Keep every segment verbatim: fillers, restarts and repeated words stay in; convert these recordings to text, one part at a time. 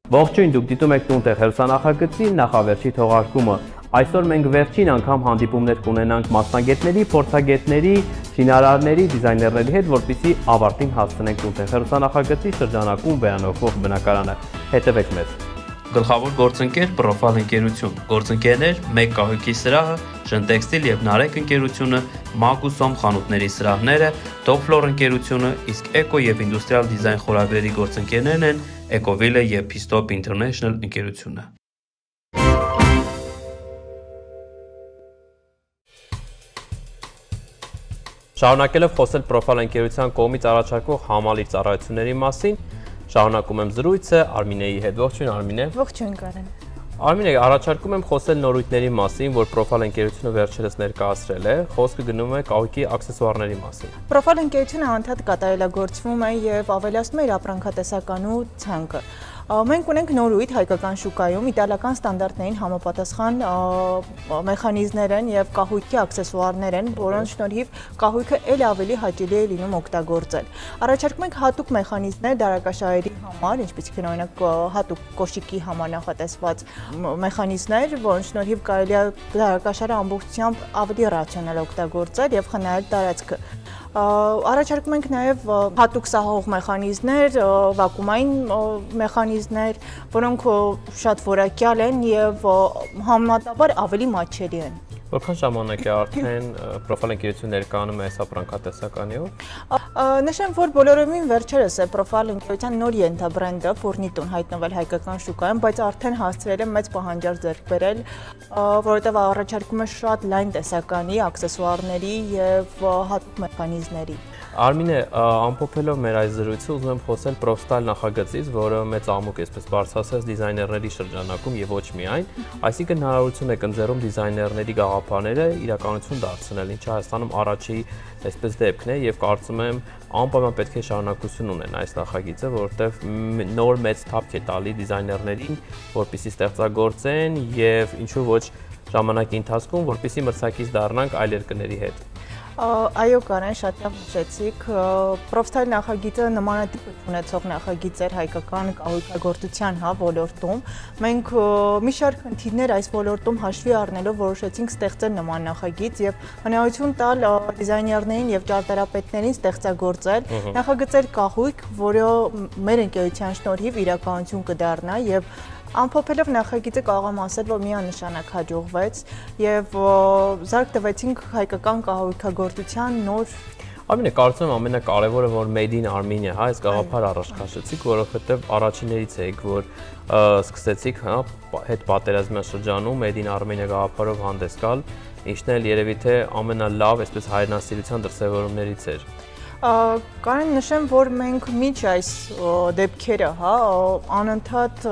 Ողջույն, դուք դիտում եք «Տունտեղ» հեռուստանախագծի նախավերջի թողարկումը։ Այսօր մենք վերջին անգամ հանդիպումներ կունենանք մասնագետների, փորձագետների, շինարարների, դիզայներների հետ, որպեսզի ավարտին հասցնենք «Տունտեղ» հեռուստանախագծի շրջանակում վերանորոգվող բնակարանը։ Հետևեք մեզ։ Գլխավոր գործընկեր Պրոֆայլ ընկերություն, գործընկերներ մեկ կահույքի սրահը, Շնտեքստիլ և Նարեկ ընկերությունը, Մագուսոմ խանութների սրահները, Տոփֆլոր ընկերությունը, իսկ էկո և ինդուստրիալ դիզայն խորագրերի գործընկերներն են Էկովիլը և Փիստոպ Ինտերնեշնլ ընկերությունը։ Շարունակելով խոսել Պրոֆայլ ընկերության կողմից առաջարկվող համալիր ծառայությունների մասին, շարունակում եմ զրույցը Արմինեի հետ։ Ողջույն Արմինե։ Ողջույն Կարեն։ Արմինե, առաջարկում եմ խոսել նորույթների մասին, որ Պրոֆայլ ընկերությունը վերջերս ներկայացրել է։ Խոսքը գնում է կահույքի աքսեսուարների մասին։ Պրոֆայլ ընկերությունը անդադ կատարելագործվում է եւ ավելացնում է իր ապրանքատեսականու ցանկը։ Մենք ունենք նորույթ հայկական շուկայում իտալական ստանդարտներին համապատասխան մեխանիզմներ են եւ կահույքի աքսեսուարներ են, որոնց շնորհիվ կահույքը ել ավելի հաճելի է լինում օգտագործել։ Առաջարկում ենք հատուկ մեխանիզմներ դարակաշարերի համար, ինչպիսիք են օրինակ հատուկ կոշիկի համար նախատեսված մեխանիզմներ, որոնց շնորհիվ կարելի է դարակաշարը ամբողջությամբ ավելի ռացիոնալ օգտագործել եւ խնայել տարածքը։ Առաջարկում ենք նաև հատուկ սահող մեխանիզմներ, վակուումային մեխանիզմներ, որոնք շատ որակյալ են եւ համեմատաբար ավելի մատչելի են։ Որքան ժամանակ է արդեն Պրոֆայլ ընկերությունը ներկայանում է այս ապրանքատեսականիով։ Նշեմ, որ բոլորովին վերջերս է Պրոֆայլ ընկերության նոր ենթաբրենդը Ֆորնիտուն հայտնվել հայկական շուկայում, բայց արդեն հասցրել է մեծ պահանջարկ ձեռք բերել, որովհետև առաջարկում է շատ լայն տեսականի աքսեսուարների եւ հատուկ մեխանիզմների։ Արմինե, ամփոփելով մեր այս զրույցը, ուզում եմ խոսել Պրոֆստայլ նախագծից, որը մեծ աղմուկ էսպես բարձրացրեց դիզայներների շրջանակում եւ ոչ միայն, այսինքն հնարավորություն է ընձեռում դիզայներների գաղափարները իրականություն դարձնել, ինչը Հայաստանում առաջի այսպես դեպքն է եւ կարծում եմ անպայման պետք է շարունակություն ունեն այս նախագիծը, որովհետեւ նոր մեծ թափք է տալի դիզայներներին, որպեսզի ստեղծագործեն եւ ինչու ոչ ժամանակի ընթացքում, որպեսզի մրցակից դառնանք այլ երկրների հետ։ Այո, Կարեն, շատ լավ նշեցիք, Պրոֆստայլ նախագիծը նմանատիպ ունեցող նախագիծ էր հայկական կահույքագործության ոլորտում։ Մենք մի շարք խնդիրներ այս ոլորտում հաշվի առնելով որոշեցինք ստեղծել նման նախագիծ եւ հնարավորություն տալ դիզայներներին եւ ճարտարապետներին ստեղծագործել, նախագծել կահույք, որը մեր ընկերության շնորհիվ իրականություն կդառնա եւ Ամփոփելով նախագիծը կարող եմ ասել, որ միանշանակ հաջողվեց եւ զարկ տվեցինք հայկական կահույքագործության նոր Արմինե, կարծում եմ ամենակարևորը, որ Made in Armenia, հա, այս գաղափարը առաջ քաշեցիք, որովհետեւ առաջիններից եք, որ սկսեցիք, հա, հետ պատերազմյան շրջանում Made in Armenia գաղափարով հանդես գալ, ինչն էլ երևի թե ամենալավ, այսպես հայրենասիրության դրսևորումներից էր։ Կարեն նշեմ, որ մենք միջ այս դեպքերը, հա, անընդհատ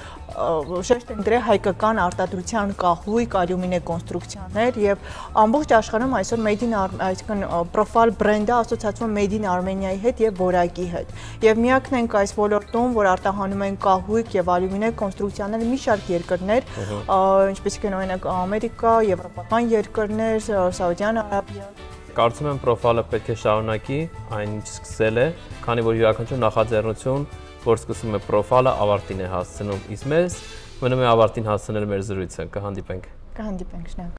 շեշտ ենք դրել հայկական արտադրության կահույք, ալյումինե կոնստրուկցիաներ եւ ամբողջ աշխարհում այսօր Made in այսինքն Պրոֆայլ բրենդը ասոցացվում է Made in Armenia-ի հետ եւ որակի հետ։ Եվ միակն ենք այս ոլորտում, որ արտահանում են կահույք եւ ալյումինե կոնստրուկցիաներ մի շարք երկրներ, ինչպիսիք են օրինակ Ամերիկա, եվրոպական երկրներ, Սաուդյան Արաբիա։ Կարծում եմ Պրոֆայլը պետք է շարունակի այն ինչ սկսել է, քանի որ յուրաքանչյուր նախաձեռնություն, որ սկսում է Պրոֆայլը, ավարտին է հասցնում։ Իսկ մեզ մնում է ավարտին հասցնել մեր զրույցը։ Կհանդիպենք։ Կհանդիպենք, շնորհակալ։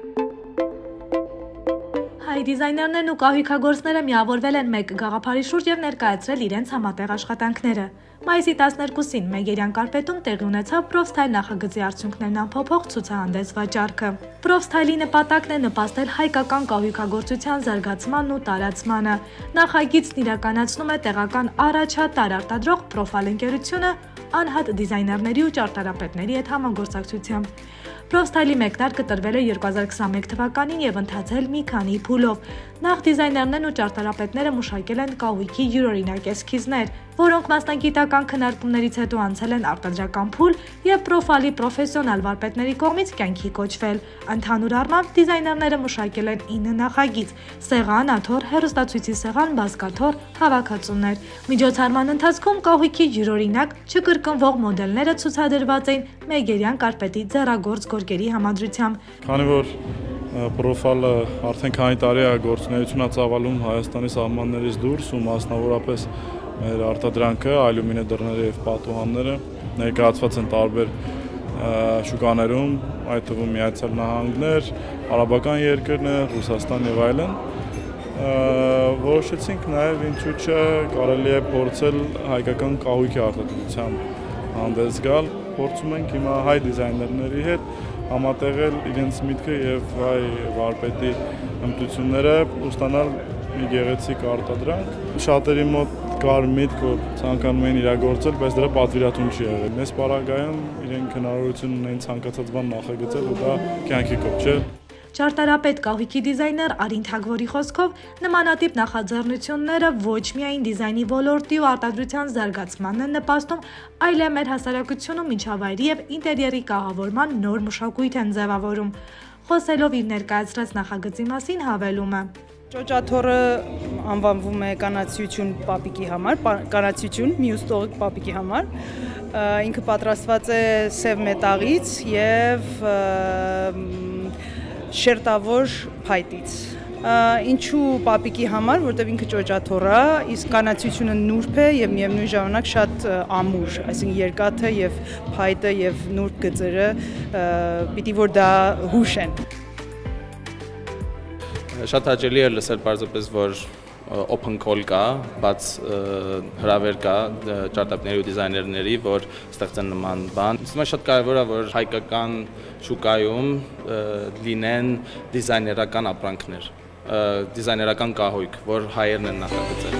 Հայ դիզայներներն ու կահույքագործները միավորվել են մեկ գաղափարի շուրջ եւ ներկայացրել իրենց համատեղ աշխատանքները։ Մայիսի տասներկուսին Մեգերյան կարպետում տեղի ունեցավ Պրոֆստայլ նախագծի արդյունքներն ամփոփող ցուցահանդես վաճառքը։ Պրոֆստայլի նպատակն է նպաստել հայկական կահույքագործության զարգացմանն ու տարածմանը։ Նախագիծն իրականացնում է տեղական առաջատար արտադրող Պրոֆայլ ընկերությունը անհատ դիզայներների ու ճարտարապետների հետ համագործակցությամբ։ Պրոֆստայլի մեկնարկը տրվել է երկու հազար քսաներկու թվականին եւ ընթացել մի քանի փուլով։ Նախ դիզայներներն ու ճարտարապետները մշակել են կահույքի յուրօրինակ էսքիզներ, որոնք մասնագիտական քննարկումներից հետո անցել են արտադրական փուլ եւ Պրոֆայլի պրոֆեսիոնալ վարպետների կողմից կյանքի կոչվել։ Ընդհանուր առմամբ դիզայներները մշակել են ինը նախագիծ՝ սեղան, աթոռ, հեռուստացույցի սեղան, բազկաթոռ, հավաքածուներ։ Միջոցառման ընթացքում կահույքի յուրօրինակ չկրկնվող մոդելները ցուցադրված էին Մեգերյան կարպետի ձեռագործ գորգերի համադրությամբ։ Քանի որ Պրոֆայլը արդեն քանի տարի է գործունեություն ծավալում Հայաստանի սահմաններից դուրս ու մասնավորապես մեր արտադրանքը, ալյումինե դռները եւ պատուհանները ներկայացված են տարբեր շուկաներում, այդ թվում Միացյալ Նահանգներ, արաբական երկրներ, Ռուսաստան եւ այլն։ Որոշեցինք նաեւ ինչու՞ չէ կարելի է փորձել հայկական կահույքի արտադրությամբ հանդես գալ, փորձում ենք հիմա հայ դիզայներների հետ համատեղել իրենց միտքը եւ հայ վարպետի հմտությունները ու ստանալ մի գեղեցիկ արտադրանք։ Շատերի մոտ կար միտք, որ ցանկանում են իրագործել, բայց դրա պատվիրատուն չի եղել։ Մեծ պարագայում իրենք հնարավորություն ունեն ցանկացած բան նախագծել ու դա կյանքի կոչել։ Ճարտարապետ կահույքի դիզայներ Արին Թագվորի խոսքով նմանատիպ նախաձեռնությունները ոչ միայն դիզայնի ոլորտի ու արտադրության զարգացմանն են նպաստում, այլև մեր հասարակությունում միջավայրի եւ ինտերիերի կահավորման նոր մշակույթ են ձևավորում։ Խոսելով իր ներկայացրած նախագծի մասին հավելում է. Ճոճաթոռը անվանվում է կանացիություն պապիկի համար, կանացիություն մյուս տողիկ պապիկի համար։ Ինքը պատրաստված է սև մետաղից եւ շերտավոր փայտից։ Ինչու պապիկի համար, որտեղ ինքը ճոճաթոռ է, իսկ կանացիությունը նուրբ է եւ միևնույն ժամանակ շատ ամուր, այսինքն երկաթը եւ փայտը եւ նուրբ գծերը պիտի որ դա հուշեն։ Շատ հաճելի է լսել պարզապես, որ open call կա, բաց հրավեր կա ճարտարապետների ու դիզայներների, որ ստեղծեն նման բան։ Իսկ շատ կարևոր է, որ հայկական շուկայում լինեն դիզայներական ապրանքներ, դիզայներական կահույք, որ հայերն են նախագծել։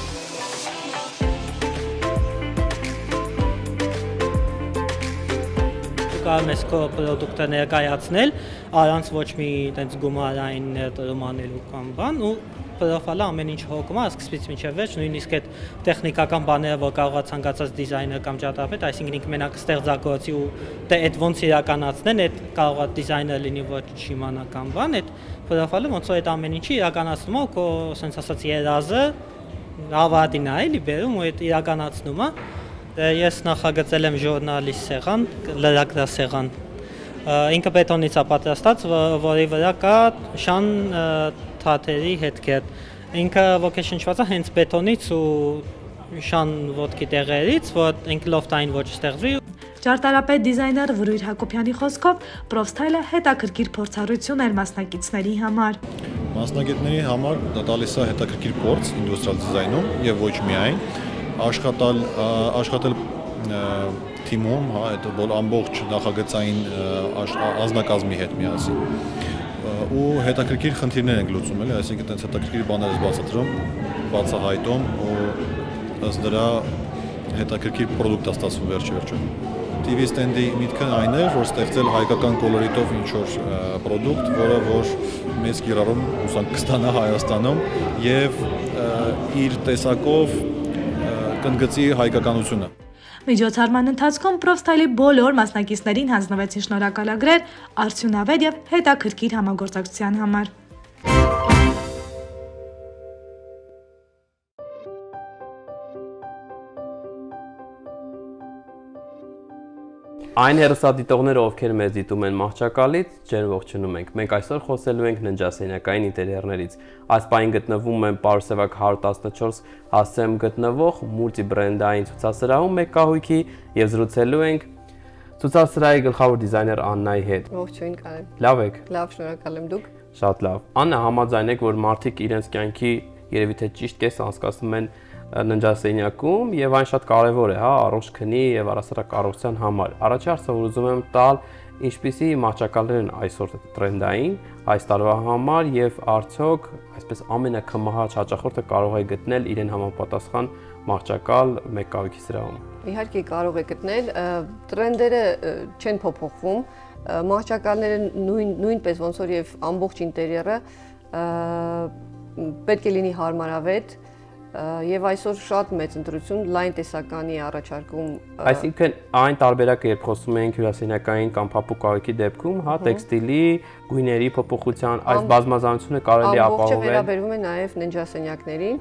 Կարում ես քո պրոդուկտը ներկայացնել, առանց ոչ մի տենց գումարային ներդրում անելու կամ բան ու պրոֆայլը ամեն ինչ հոգում է սկզբից մինչև վերջ, նույնիսկ այդ տեխնիկական բաները, որ կարող է ցանկացած դիզայներ կամ ճարտարապետ, այսինքն ինքը մենակ ստեղծագործի ու դե այդ ոնց իրականացնեն, այդ կարող է դիզայներ լինի ոչ իմանական բան, այդ պրոֆայլը ոնց որ այդ ամեն ինչի իրականացնում է ու քո ասենց ասած երազը ավարտին է, էլի բերում ու այդ իրականացնում է։ Ես նախագծել եմ ժուրնալի սեղան, լրագրասեղան։ Ինքը բետոնից է պատրաստած, որի վրա կա շան թաթերի հետքեր։ Ինքը ոգեշնչված է հենց բետոնից ու շան ոտքի տեղերից, որ ինքը լոֆտային ոչ ստեղծվի։ Ճարտարապետ դիզայներ Վրույր Հակոբյանի խոսքով Պրոֆստայլը հետաքրքիր փորձառություն էր մասնակիցների համար։ Մասնագետների համար դա տալիս է հետաքրքիր փորձ ինդուստրիալ դիզայնում եւ ոչ միայն աշխատալ աշխատել թիմում, հա, այդ բոլոր ամբողջ նախագծային անձնակազմի հետ միասին ու հետաքրքիր խնդիրներ ենք լուծում, էլի, այսինքն այդպես հետաքրքիր բաներ ես բացատրում, բացահայտում ու ըստ դրա հետաքրքիր պրոդուկտ է ստացվում վերջ-վերջում։ Տի վի ստենդի միտքն այն էր, որ ստեղծել հայկական կոլորիտով ինչ-որ պրոդուկտ, որը որ մեծ կիրառում ուսանք կստանա Հայաստանում եւ իր տեսակով կընդգծի հայկականությունը։ Միջոցառման ընթացքում Պրոֆստայլի բոլոր մասնակիցներին հանձնվեցին շնորհակալագրեր արդյունավետ եւ հետաքրքիր համագործակցության համար։ Այն հեռուստադիտողները, ովքեր մեզ դիտում են Մահճակալից, ջեր ողջունում ենք։ Մենք այսօր խոսելու ենք ննջասենյակային ինտերիերներից։ Այս պահին գտնվում եմ Պարսևակ հարյուր տասնչորս հասցեում գտնվող մուլտիբրենդային ցուցասրահում մեկ կահույքի եւ զրուցելու ենք ցուցասրահի գլխավոր դիզայներ Աննայի հետ։ Ողջույն, Կարեն։ Լավ եք։ Լավ, շնորհակալ եմ դուք։ Շատ լավ։ Աննա, համաձայն եք, որ մարդիկ իրենց կյանքի երևի թե ճիշտ կես անցկացնում են ննջասենյակում եւ այն շատ կարեւոր է, հա, առողջ քնի եւ առասարակ առողջության համար։ Առաջի հարցը որ ուզում եմ տալ, ինչպիսի մահճակալներ են այսօր տրենդային այս տարվա համար եւ արդյոք այսպես ամենակմահաճ հաճախորդը կարող է գտնել իրեն համապատասխան մահճակալ մեկ կահույքի սրահում։ Իհարկե կարող է գտնել, տրենդերը չեն փոփոխվում, մահճակալները նույն նույնպես ոնց որ եւ ամբողջ ինտերիերը պետք է լինի հարմարավետ եւ այսօր շատ մեծ ընտրություն լայն տեսականի առաջարկում։ Այսինքն այն տարբերակը, երբ խոսում ենք հյուրասենյակային կամ փափուկ կահույքի դեպքում, հա, տեքստիլի, գույների փոփոխության, այս բազմազանությունը կարելի է ապահովել։ Ամբողջը վերաբերվում է նաեւ ննջասենյակներին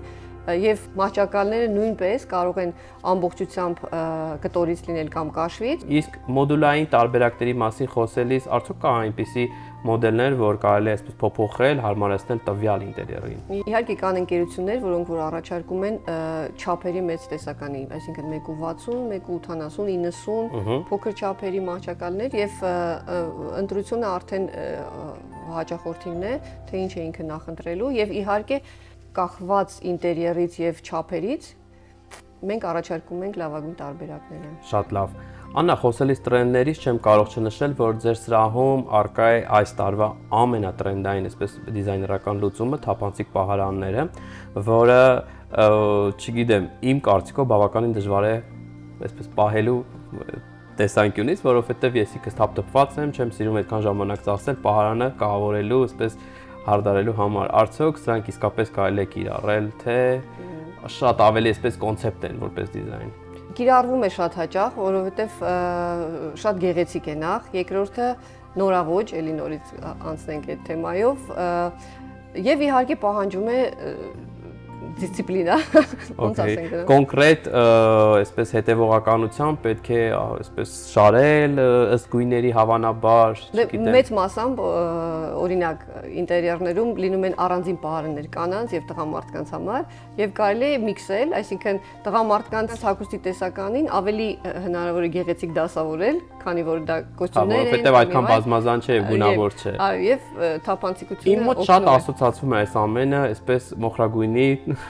եւ մահճակալները նույնպես կարող են ամբողջությամբ կտորից լինել կամ կաշվից։ Իսկ մոդուլային տարբերակների մասին խոսելիս արդյոք կա այնպիսի մոդելներ, որ կարելի է այսպես փոփոխել, հարմարեցնել տվյալ ինտերիերին։ Իհարկե կան ընկերություններ, որոնք որ առաջարկում են չափերի մեծ տեսականի, այսինքն մեկ ու վաթսուն, մեկ ու ութանասուն, իննսուն փոքր չափերի մահճակալներ եւ ընտրությունը արդեն հաճախորդինն է, թե ինչ է ինքը նախընտրելու եւ իհարկե կախված ինտերիերից եւ չափերից մենք առաջարկում ենք լավագույն տարբերակները։ Շատ լավ։ Աննա, խոսելիս տրենդներից չեմ կարող չնշել, որ ձեր սրահում առկա է այս տարվա ամենատրենդային, այսպես դիզայներական լուծումը թափանցիկ պահարանները, որը, չգիտեմ, իմ կարծիքով բավականին դժվար է այսպես պահելու տեսանկյունից, որովհետև ես ինքս թափթփված եմ, չեմ սիրում այդքան ժամանակ ծախսել պահարանը կահավորելու, այսպես հարդարելու համար։ Արդյոք սրանք իսկապես կարելի է կիրառել, թե շատ ավելի այսպես կոնցեպտ են որպես դիզայն։ Կիրառվում է շատ հաճախ, որովհետև շատ գեղեցիկ է նախ, երկրորդը նորավոճ, էլի նորից անցնենք այդ թեմայով, եւ իհարկե պահանջում է դիսցիպլինա, ոնց ասենք դրան։ Կոնկրետ, այսպես հետևողականությամբ պետք է այսպես շարել ըստ գույների հավանաբար, չգիտեմ։ Մեծ մասամբ օրինակ ինտերիերներում լինում են առանձին պահարաններ կանանց եւ տղամարդկանց համար եւ կարելի է միքսել, այսինքն տղամարդկանց հագուստի տեսականին ավելի հնարավոր է գեղեցիկ դասավորել, քանի որ դա կոստյումներ են, որովհետեւ այդքան բազմազան չէ եւ գունավոր չէ։ Այո, եւ թափանցիկությունը իմ մոտ շատ ասոցացվում է այս ամենը, այսպես մոխրագույնի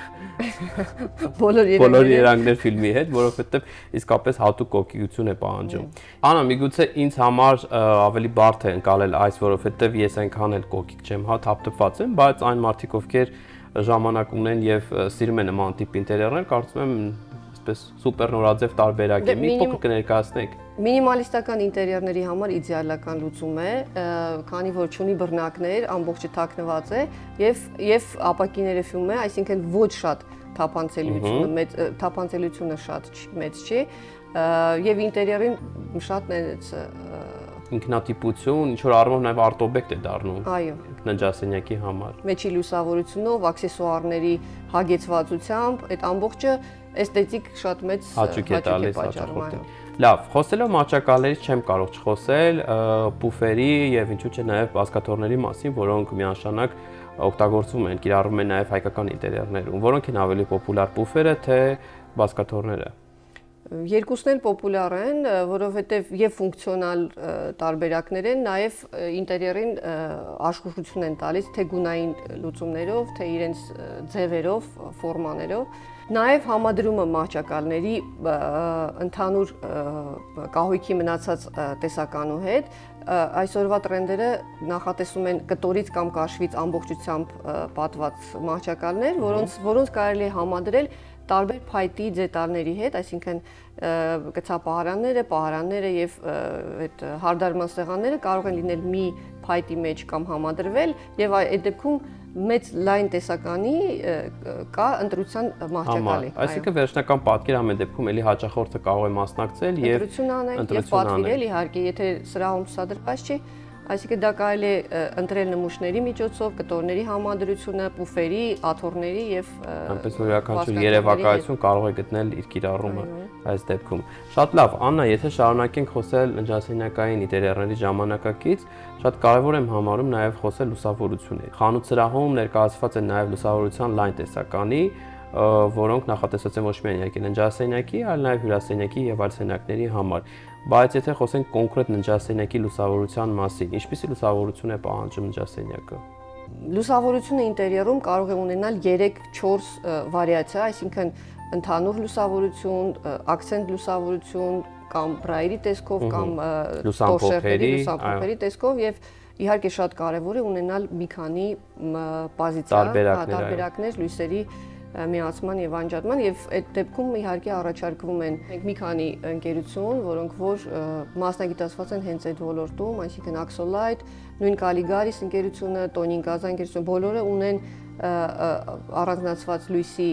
բոլոր երանգներ ֆիլմի հետ, որովհետև իսկապես հատուկ կոկիություն է պահանջում։ Անա, միգուցե ինձ համար ավելի բարդ է ընկալել այս, որովհետև ես այնքան էլ կոկիկ չեմ, հա, թափթփված եմ, բայց այն մարդիկ, ովքեր ժամանակ ունեն եւ սիրում են նման տիպ ինտերիերներ, կարծում եմ այսպես սուպեր նորաձև տարբերակ է։ Մի փոքր կներկայացնեք։ Մինիմալիստական ինտերիերների համար իդեալական լուծում է, քանի որ չունի բռնակներ, ամբողջը թաքնված է եւ եւ ապակիները ֆիլմ է, այսինքն ոչ շատ թափանցելիությունը, մեծ թափանցելիությունը շատ մեծ չի եւ ինտերիերին շատ նենց ինքնատիպություն, ինչ որ առումով նաև արտոբեկտ է դառնում։ Այո։ Ննջասենյակի համար։ Մեջի լուսավորությունով, աքսեսուարների հագեցվածությամբ, այդ ամբողջը էսթետիկ շատ մեծ հաճույք է տալիս հաճախորդին։ Լավ, խոսելով մահճակալներից չեմ կարող չխոսել պուֆերի եւ ինչու՞ չէ նաև բազկաթոռների մասին, որոնք միանշանակ օգտագործվում են, կիրառվում են նաև հայկական ինտերիերներում, որոնք են ավելի պոպուլար պուֆերը, թե բազկաթոռները։ Երկուսն էլ պոպուլար են, որովհետև եւ ֆունկցիոնալ տարբերակներ են, նաեւ ինտերիերին աշխուժություն են տալիս թե գունային լուծումներով, թե իրենց ձևերով, ֆորմաներով։ Նաեւ համադրումը մահճակալների ընդհանուր կահույքի մնացած տեսականու հետ այսօրվա տրենդերը նախատեսում են կտորից կամ կաշվից ամբողջությամբ պատված մահճակալներ, որոնց որոնց կարելի է համադրել տարբեր փայտի դետալների հետ, այսինքն գծապահարանները, պահարանները եւ այդ հարդարման սեղանները կարող են լինել մի փայտի մեջ կամ համադրվել եւ այդ դեպքում մեծ լայն տեսականի կա ընտրության մահճակալի։ Այսինքն վերջնական պատկեր ամեն դեպքում էլի հաճախորդը կարող է մասնակցել եւ ընտրություն անել եւ պատվիրել, իհարկե, եթե սրահում ցուցադրված չի, այսինքն դա կարելի է ընտրել նմուշների միջոցով, կտորների համադրությունը, պուֆերի, աթոռների եւ այնպես որ յուրաքանչյուր երևակայություն կարող է գտնել իր կիրառումը այս դեպքում։ Շատ լավ, Աննա, եթե շարունակենք խոսել ննջասենյակային ինտերիերների ժամանակակից, շատ կարևոր եմ համարում նաև խոսել լուսավորությունների։ Խանութ սրահում ներկայացված են նաև լուսավորության լայն տեսականի, որոնք նախատեսված են ոչ միայն իհարկե ննջասենյակի, այլ նաև հյուրասենյակի եւ այլ սենյակների համար։ Բայց եթե խոսենք կոնկրետ ննջասենյակի լուսավորության մասին, ինչպիսի լուսավորություն է պահանջում ննջասենյակը։ Լուսավորությունը ինտերիերում կարող է ունենալ երեք չորս վարիացիա, այսինքն ընդհանուր լուսավորություն, ակցենտ լուսավորություն կամ բրայերի տեսքով կամ տոշերների լուսամփոփերի տեսքով եւ իհարկե շատ կարեւոր է ունենալ մի քանի պոզիցիա, տարբերակներ լույսերի միացման եւ անջատման եւ այդ դեպքում իհարկե առաջարկվում են մի քանի ընկերություն, որոնք որ մասնագիտացված են հենց այդ ոլորտում, այսինքն Axolite, նույն Caligaris ընկերությունը, Tonin Gaza ընկերությունը, բոլորը ունեն առանձնացված լույսի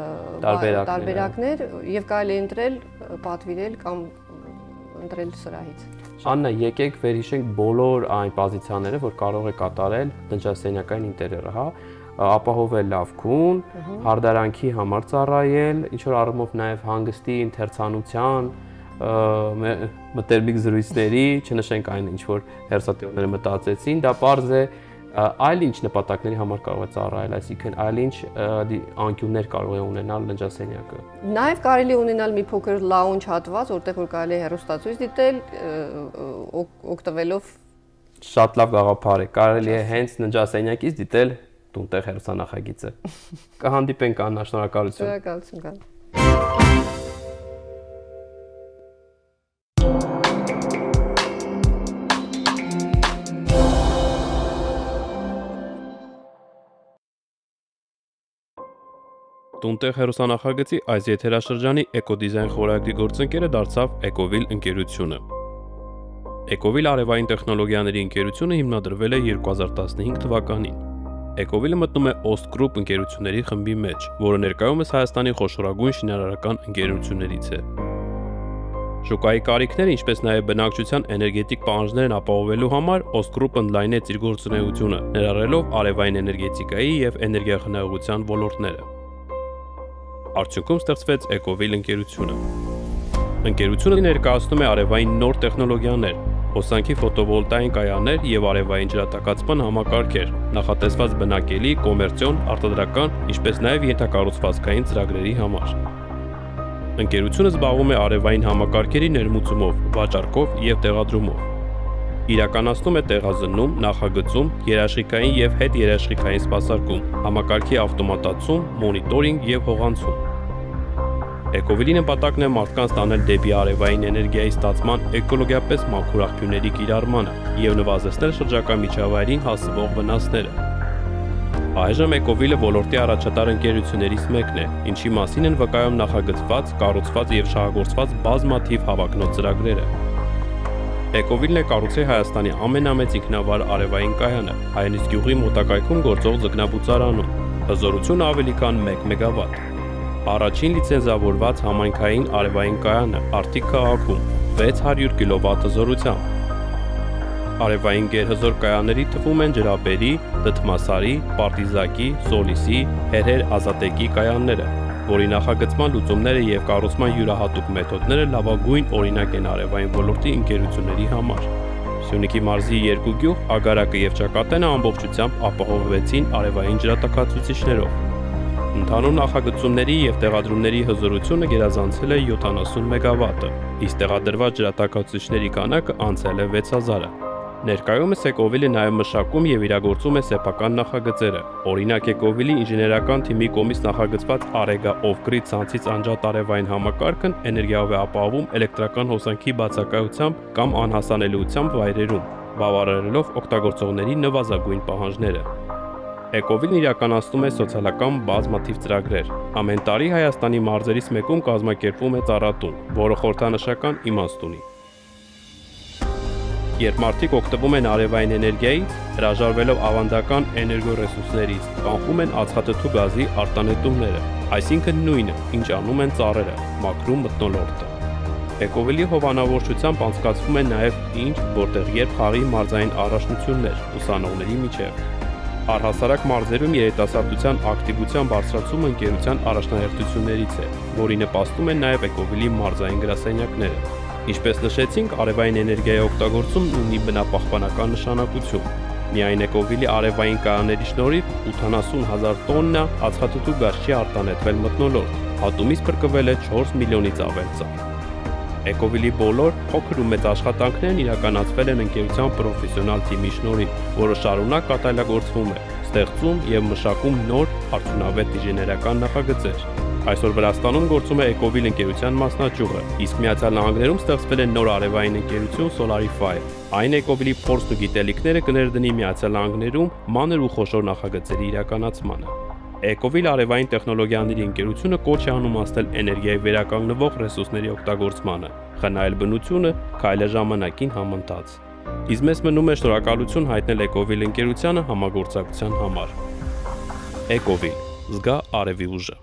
տարբերակներ եւ կարելի է ընտրել, պատվիրել կամ ընտրել սրահից։ Աննա, եկեք վերհիշենք բոլոր այն պոզիցիաները, որ կարող է կատարել ննջասենյակային ինտերիերը, հա։ ապահովել լավ քուն, հարդարանքի համար ծառայել, ինչ որ առումով նաև հանգստի, ընթերցանության, մտերմիկ զրույցների, չնշենք այն ինչ որ հերոսատիորները մտածեցին, դա պարզ է այլ ինչ նպատակների համար կարող է ծառայել, այսինքն այլ ինչ անկյուններ կարող է ունենալ ննջասենյակը։ Նաև կարելի ունենալ մի փոքր lounge հատված, որտեղ որ կարելի է հեռուստացույց դիտել, օգտվելով շատ լավ գաղափար է, կարելի է հենց ննջասենյակից դիտել տունտեղ հեռուստանախագիծը։ Կհանդիպենք Աննա, շնորհակալություն։ Շնորհակալություն կան։ Տունտեղ հեռուստանախագծի այս եթերաշրջանի էկոդիզայն խորագրի գործընկերը դարձավ Ecovil ընկերությունը։ Ecovil արևային տեխնոլոգիաների ընկերությունը հիմնադրվել է երկու հազար տասնհինգ թվականին։ Ecovil-ը մտնում է Ost Group ընկերությունների խմբի մեջ, որը ներկայումս Հայաստանի խոշորագույն շինարարական ընկերություններից է։ Շուկայի կարիքները, ինչպես նաև բնակչության էներգետիկ պահանջներն ապահովելու համար Ost Group-ը ընդլայնեց իր գործունեությունը, ներառելով արևային էներգետիկայի և էներգիախնայողության ոլորտները։ Արդյունքում ստեղծվեց Ecovil ընկերությունը։ Ընկերությունը ներկայացնում է արևային նոր տեխնոլոգիաներ, հոսանքի ֆոտովոլտային կայաններ եւ արևային ջրատակացման համակարգեր, նախատեսված բնակելի, կոմերցիոն, արտադրական, ինչպես նաև ենթակառուցվածքային ծրագրերի համար։ Ընկերությունը զբաղվում է արևային համակարգերի ներմուծումով, վաճառքով եւ տեղադրումով։ Իրականացնում է տեղազննում, նախագծում, երաշխիքային եւ հետերաշխիքային սպասարկում, համակարգի ավտոմատացում, մոնիտորինգ եւ հողանցում։ Ecovil-ի նպատակն է մարդկանց տանել դեպի արևային էներգիայի ստացման էկոլոգիապես մաքուր աղբյուրների կիրառմանը եւ նվազեցնել շրջակա միջավայրին հասցվող վնասները։ Այժմ Ecovil-ը ոլորտի առաջատար ընկերություններից մեկն է, ինչի մասին են վկայում նախագծված, կառուցված եւ շահագործված բազմաթիվ հավակնոտ ծրագրերը։ Ecovil-ն է կառուցել Հայաստանի ամենամեծ ինքնավար արևային կայանը, Հայանից գյուղի մոտակայքում գործող ձկնաբուծարանում, հզորությունը ավելի քան մեկ մեգավատ։ Առաջին լիցենզավորված համայնքային արևային կայանը Արտիկ քաղաքում վեց հարյուր կիլովատ հզորությամբ։ Արևային գերհզոր կայանների թվում են Ջրաբերի, Դդմասարի, Պարտիզակի, Սոլիսի, Հերհեր Ազատեկի կայանները, որի նախագծման լուծումները եւ կառուցման յուրահատուկ մեթոդները լավագույն օրինակ են արևային ոլորտի ընկերությունների համար։ Սյունիքի մարզի երկու գյուղ, Ագարակը եւ Ճակատենը ամբողջությամբ ապահովվեցին արևային ջրատակացուցիչներով։ Ընդհանուր նախագծումների եւ տեղադրումների հզորությունը գերազանցել է յոթանասուն մեգավատը, իսկ տեղադրված ջրատակացուցիչների քանակը անցել է վեց հազարը։ Ներկայումս Ecovil-ը նաև մշակում եւ իրագործում է սեփական նախագծերը։ Օրինակ Ecovil-ի ինժեներական թիմի կողմից նախագծված Arega Off-Grid ցանցից անջատ արևային համակարգն էներգիայով է ապահովում էլեկտրական հոսանքի բացակայությամբ կամ անհասանելիությամբ վայրերում, բավարարելով օգտագործողների նվազագույն պահանջները։ Ecovil-ն իրականացնում է սոցիալական բազմաթիվ ծրագրեր։ Ամեն տարի Հայաստանի մարզերից մեկում կազմակերպվում է ծառատուն, որը խորհրդանշական իմաստ ունի։ Երբ մարդիկ օգտվում են արևային էներգիայից, հրաժարվելով ավանդական էներգոռեսուրսներից, կանխում են ածխաթթու գազի արտանետումները, այսինքն նույնը, ինչ անում են ծառերը, մաքրում մթնոլորտը։ Ecovil-ի հովանավորչությամբ անցկացվում է նաև ինչ, որտեղ երբ խաղի մարզային առաջնություններ ուսանողների միջև։ Առհասարակ մարզերում երիտասարդության ակտիվության բարձրացումը ընկերության առաջնահերթություններից է, որի նպաստում են նաև Ecovil-ի մարզային գրասենյակները։ Ինչպես նշեցինք, արևային էներգիայի օգտագործումն ունի բնապահպանական նշանակություն։ Միայն Ecovil-ի արևային կայանների շնորհիվ ութանասուն հազար տոննա ածխաթթու գազ չի արտանետվել մթնոլորտ, հատումից փրկվել է չորս միլիոնից ավել ծառ։ Ecovil-ի բոլոր փոքր ու մեծ աշխատանքներն իրականացվել են ընկերության պրոֆեսիոնալ թիմի շնորհիվ, որը շարունակ կատարելագործվում է, ստեղծում եւ մշակում նոր արդյունավետ ինժեներական նախագծեր։ Այսօր Վրաստանում գործում է Ecovil ընկերության մասնաճյուղը, իսկ Միացյալ Նահանգներում ստեղծվել է նոր արևային ընկերություն Solarify։ Այն Ecovil-ի փորձն ու գիտելիքները կներդնի Միացյալ Նահանգներում մանր ու խոշոր նախագծերի իրականացմանը։ Ecovil արևային տեխնոլոգիաների ընկերությունը կոչ է անում հասնել էներգիայի վերականգնվող ռեսուրսների օգտագործմանը, խնայել բնությունը, քայլել ժամանակին համընթաց։ Իսկ մեզ մնում է շնորհակալություն հայտնել Ecovil ընկերությանը համագործակցության համար։ Ecovil, զգա արևի ուժը։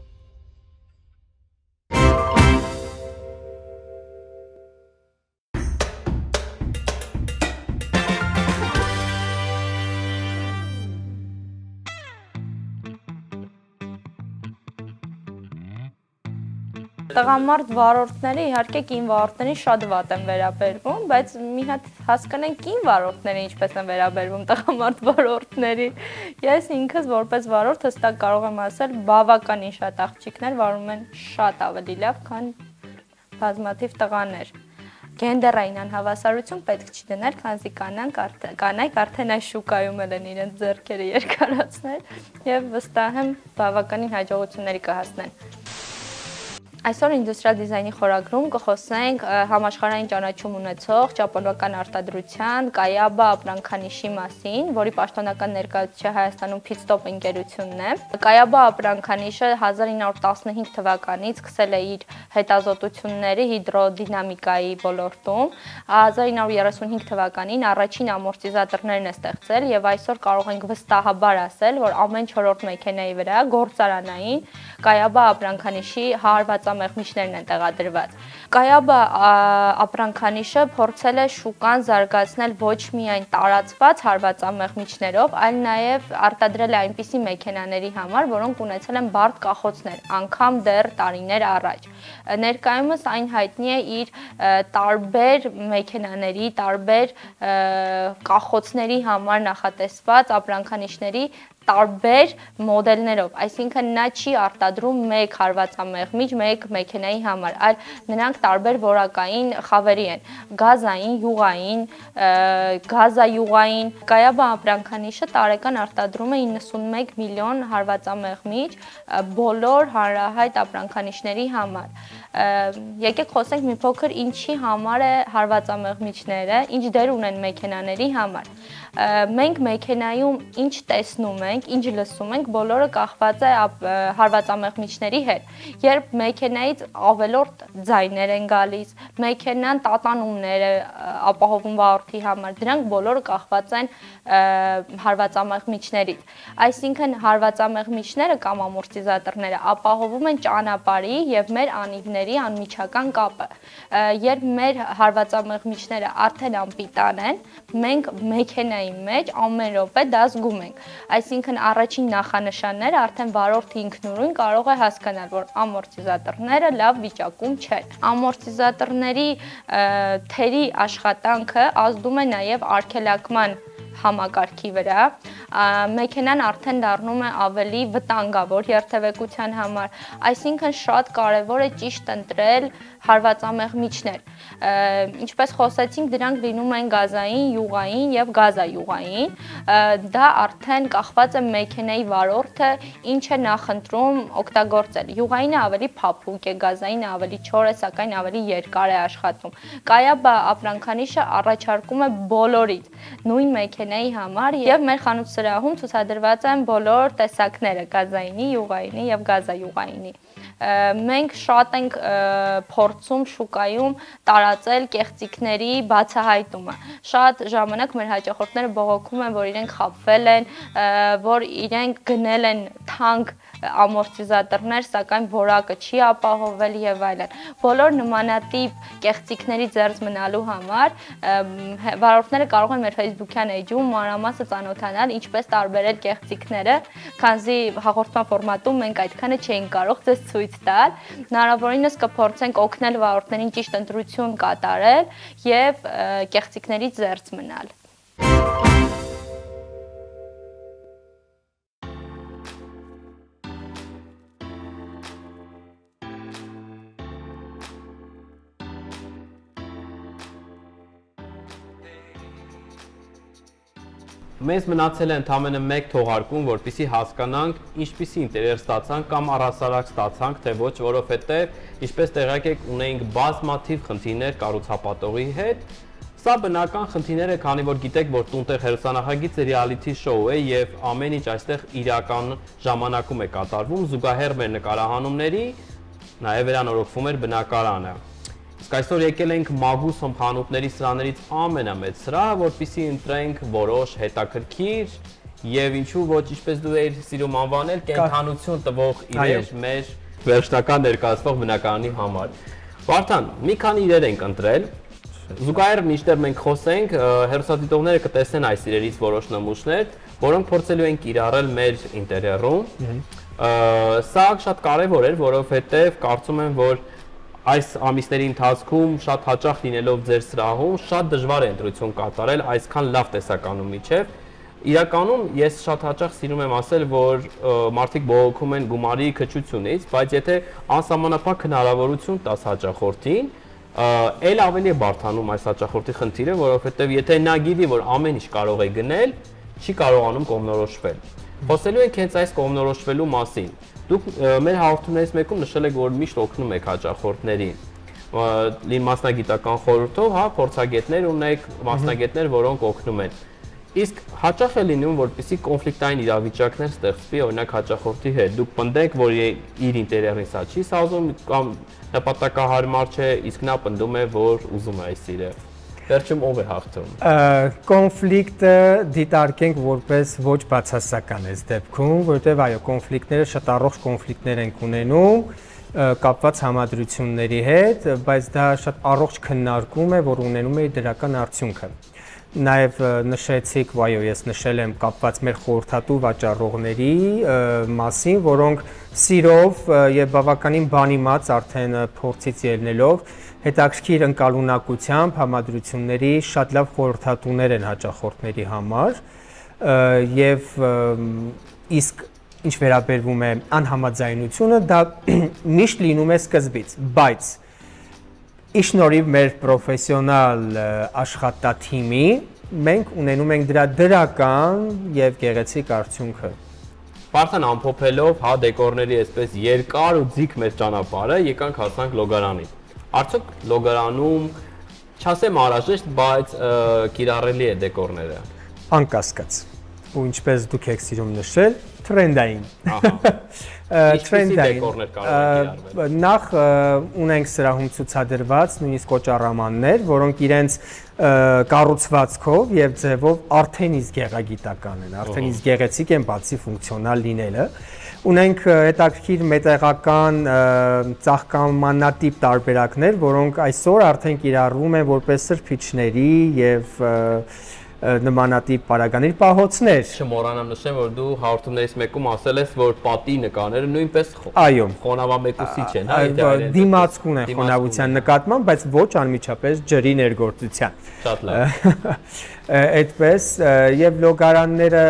Տղամարդ վարորդները իհարկե կին վարորդներին շատ վատ են վերաբերվում, բայց մի հատ հասկանենք կին վարորդները ինչպես են վերաբերվում տղամարդ վարորդներին։ Ես ինքս որպես վարորդ հստակ կարող եմ ասել, բավականին շատ աղջիկներ վարում են շատ ավելի լավ, քան բազմաթիվ տղաներ։ Գենդերային անհավասարություն պետք չի դնել, քանզի կանայք արդեն այս շուկայում են իրենց ձեռքերը երկարացնել եւ վստահ եմ բավականին հաջողությունների կհասնեն։ Այսօր ինդուստրիալ դիզայնի խորագրում կխոսենք համաշխարհային ճանաչում ունեցող ճապոնական արտադրության Կայաբա ապրանքանիշի մասին, որի պաշտոնական ներկայացուցիչը Հայաստանում Pitstop ընկերությունն է։ Կայաբա ապրանքանիշը հազար ինը հարյուր տասնհինգ թվականից սկսել է իր հետազոտությունները հիդրոդինամիկայի ոլորտում, հազար ինը հարյուր երեսունհինգ թվականին առաջին ամորտիզատորներն է ստեղծել եւ այսօր կարող ենք վստահաբար ասել, որ ամեն չորրորդ մեքենայի վրա գործարանային Կայաբա ապրանքանիշի հարվածամեղմիչներն են տեղադրված։ Կայաբա ապրանքանիշը փորձել է շուկան զարգացնել ոչ միայն տարածված հարվածամեղմիչներով, այլ նաև արտադրել է այնպիսի մեքենաների համար, որոնք ունեցել են բարդ կախոցներ, անգամ դեռ տարիներ առաջ։ Ներկայումս այն հայտնի է իր տարբեր մեքենաների, տարբեր կախոցների համար նախատեսված ապրանքանիշների տարբեր մոդելներով, այսինքն նա չի արտադրում մեկ հարվածամեղմիչ, մեկ մեքենայի համար, այլ նրանք տարբեր որակային խավերի են, գազային, յուղային, գազայուղային։ Կայաբա ապրանքանիշը տարեկան արտադրում է իննսունմեկ միլիոն հարվածամեղմիչ բոլոր հանրահայտ ապրանքանիշների համար։ Եկեք խոսենք մի փոքր ինչի համար է հարվածամեղմիչները, ինչ դեր ունեն մեքենաների համար։ Մենք մեքենայում ինչ տեսնում ենք, ինչ լսում ենք, բոլորը կախված է հարվածամեղմիչների հետ։ Երբ մեքենայից ավելորդ ձայներ են գալիս, մեքենան տատանումներ է ապահովում վարորդի համար, դրանք բոլորը կախված են հարվածամեղմիչներից։ Այսինքն հարվածամեղմիչները կամ ամորտիզատորները ապահովում են ճանապարհի եւ մեր անիվների անմիջական կապը։ Երբ մեր հարվածամեղմիչները արդեն անպիտան են, մենք մեքենայի մեջ ամեն րոպե դա զգում ենք։ Այսինքն առաջին նախանշանները արդեն վարորդը ինքնուրույն կարող է հասկանալ, որ ամորտիզատորները լավ վիճակում չեն։ Ամորտիզատորների թերի աշխատանքը ազդում է նաև արգելակման համակարգի վրա, մեքենան արդեն դառնում է ավելի վտանգավոր երթևեկության համար, այսինքն շատ կարևոր է ճիշտ ընտրել հարվածամեղմիչներ։ Ինչպես խոսեցինք, դրանք լինում են գազային, յուղային եւ գազայուղային, դա արդեն կախված է մեքենայի վարորդը ինչ է նախընտրում օգտագործել։ Յուղայինը ավելի փափուկ է, գազայինը ավելի չոր է, սակայն ավելի երկար է աշխատում։ Կայաբա ապրանքանիշը առաջարկում է բոլորից նույն մեքենայի համար եւ մեր խանութ սրահում ցուցադրված են բոլոր տեսակները՝ գազայինի, յուղայինի եւ գազայուղայինի։ Մենք շատ ենք փորձում շուկայում տարածել կեղծիքների բացահայտումը։ Շատ ժամանակ մեր հաճախորդները բողոքում են, որ իրենք խաբվել են, որ իրենք գնել են թանկ ամորտիզատորներ, սակայն որակը չի ապահովել եւ այլն։ Բոլոր նմանատիպ կեղծիքների ձեռք մնալու համար վարորդները կարող են մեր Facebook-յան էջում մանրամասը ծանոթանալ ինչպես տարբերել կեղծիքները, քանզի հաղորդման ֆորմատում մենք այդքանը չենք կարող ձեզ ցույց տալ։ Հնարավորինս կփորձենք օգնել վարորդներին ճիշտ ընտրություն կատարել եւ կեղծիքներից ձեռք մնալ։ Մեզ մնացել է ընդամենը մեկ թողարկում, որպեսզի հասկանանք ինչպիսի ինտերիեր ստացանք կամ առհասարակ ստացանք, թե ոչ, որովհետև ինչպես տեղյակ եք, ունեինք բազմաթիվ խնդիրներ կառուցապատողի հետ։ Սա բնական խնդիրներ է, քանի որ գիտեք, որ տունտեղ հեռուստանախագիծը ռեալիթի շոու է եւ ամեն ինչ այստեղ իրական ժամանակում է կատարվում, զուգահեռ մեր նկարահանումների, նաեւ վերանորոգվում էր բնակարանը։ Իսկ այսօր եկել ենք Մագուսոմ խանութների սրահներից ամենամեծ սրահը, որպեսզի ընտրենք որոշ հետաքրքիր եւ ինչու ոչ, ինչպես դու էիր սիրում անվանել, կենթանություն տվող իրեր մեր վերջնական ներկայացվող բնակարանի համար։ Վարդան, մի քանի իրեր ենք ընտրել։ Զուգահեռ մինչդեռ մենք խոսենք, հեռուստադիտողները կտեսնեն այս իրերից որոշ նմուշներ, որոնք փորձելու ենք կիրառել մեր ինտերիերում։ Սա շատ կարևոր էր, որովհետեւ կարծում եմ, որ այս ամիսների ընթացքում շատ հաճախ լինելով ձեր սրահում շատ դժվար է ընտրություն կատարել այսքան լավ տեսականու միջև։ Իրականում ես շատ հաճախ սիրում եմ ասել, որ մարդիկ բողոքում են գումարի քչությունից, բայց եթե անսահմանափակ հնարավորություն տաս հաճախորդին, էլ ավելի է բարդանում այս հաճախորդի խնդիրը, որովհետև եթե նա գիտի, որ ամեն ինչ կարող է գնել, չի կարողանում կողմնորոշվել։ Խոսելու ենք հենց այս կողմնորոշվելու մասին։ Դուք մեր հաղորդումներից մեկում նշել եք, որ միշտ օգնում եք հաճախորդներին։ Լին մասնագիտական խորհրդով, հա, փորձագետներ ունեք, մասնագետներ, որոնք օգնում են։ Իսկ հաճախ է լինում, որպեսզի կոնֆլիկտային իրավիճակներ ստեղծվի, օրինակ հաճախորդի հետ։ Դուք պնդեք, որ իր ինտերիերին սա չի սազում կամ նպատակահարմար չէ, իսկ նա պնդում է, որ ուզում է այս իրը։ Վերջում ով է հաղթում։ Կոնֆլիկտը դիտարկենք որպես ոչ բացասական այս դեպքում, որովհետև այո, կոնֆլիկտները շատ առողջ կոնֆլիկտներ են ունենում կապված համադրությունների հետ, բայց դա շատ առողջ քննարկում է, որ ունենում է դրական արդյունքը։ Նաև նշեցիք, այո, ես նշել եմ կապված մեր խորհրդատու վաճառողների մասին, որոնք սիրով եւ բավականին բանիմաց արդեն փորձից ելնելով հետաքրքիր ընկալունակությամբ համադրությունների շատ լավ խորհրդատուներ են հաճախորդների համար եւ իսկ ինչ վերաբերվում է անհամաձայնությունը, դա միշտ լինում է սկզբից, բայց Իշնորհիվ մեր պրոֆեսիոնալ աշխատատիմի մենք ունենում ենք դրա դրական եւ գեղեցիկ արդյունքը։ Բարդան ամփոփելով, հա, դեկորների այսպես երկար ու ձիգ մեր ճանապարհը եկանք հասանք լոգարանին։ Արդյոք լոգարանում, չասեմ անհրաժեշտ, բայց կիրառելի է դեկորները։ Անկասկած։ Ու ինչպես դուք եք սիրում նշել, թրենդային։ Թրենդային։ Նախ ունենք սրահում ցուցադրված նույնիսկ կոճառամաններ, որոնք իրենց կառուցվածքով եւ ձևով արդեն իսկ գեղագիտական են, արդեն իսկ գեղեցիկ են բացի ֆունկցիոնալ լինելը։ Ունենք հետաքրքիր մետաղական ծաղկամանատիպ տարբերակներ, որոնք այսօր արդեն կիրառվում են որպես սրբիչների եւ նմանատիպ պարագաների պահոցներ։ Չմոռանամ նշեմ, որ դու հաղորդումներից մեկում ասել ես, որ պատի նկարները նույնպես խոնավամեկուսիչ են, հա, դիմացկուն են խոնավության նկատմամբ, բայց ոչ անմիջապես ջրի ներգործության։ Շատ լավ։ Այդպես եւ լոգարանները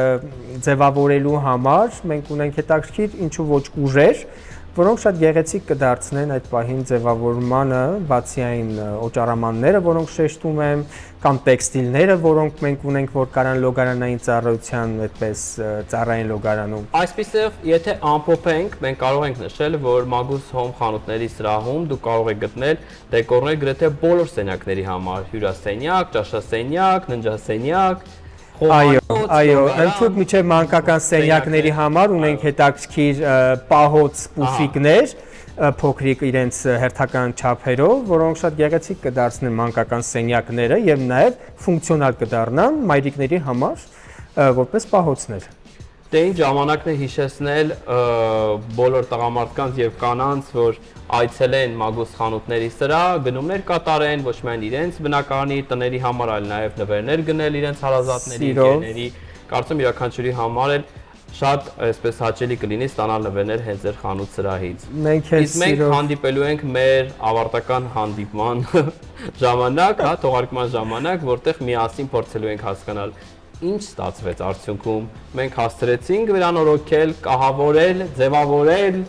ձևավորելու համար մենք ունենք հետաքրքիր ինչու ոչ ուժեր, որոնք շատ գեղեցիկ կդարձնեն այդ պահին ձևավորմանը, բացի այն օճառամանները, որոնք շեշտում եմ, կամ տեքստիլները, որոնք մենք ունենք, որ կարան լոգարանային ծառայության այդպես ծառային լոգարանում։ Այսպիսով, եթե ամփոփենք, մենք կարող ենք նշել, որ Magus Home խանութների սրահում դուք կարող եք գտնել դեկորներ գրեթե բոլոր սենյակների համար՝ հյուրասենյակ, ճաշասենյակ, ննջասենյակ, Այո, այո, ընդհանուր միջև մանկական սենյակների համար ունենք հետաքրքիր պահոց պուֆիկներ, փոքրիկ իրենց հերթական չափերով, որոնք շատ գեղեցիկ կդարձնեն մանկական սենյակները եւ նաեւ ֆունկցիոնալ կդառնան մայրիկների համար որպես պահոցներ։ Դե ինչ ժամանակն է հիշեցնել բոլոր տղամարդկանց եւ կանանց, որ այցելեն Magus խանութների սրահ, գնումներ կատարեն ոչ միայն իրենց բնակարանի տների համար, այլ նաեւ նվերներ գնել իրենց հարազատների, ընկերների, կարծում յուրաքանչյուրի համար էլ շատ այսպես հաճելի կլինի ստանալ նվերներ հենց ձեր խանութ սրահից։ Իսկ մենք հանդիպելու ենք մեր ավարտական հանդիպման ժամանակ, հա, թողարկման ժամանակ, որտեղ միասին փորձելու ենք հասկանալ ինչ ստացվեց արդյունքում։ Մենք հասցրեցինք վերանորոգել, կահավորել, ձևավորել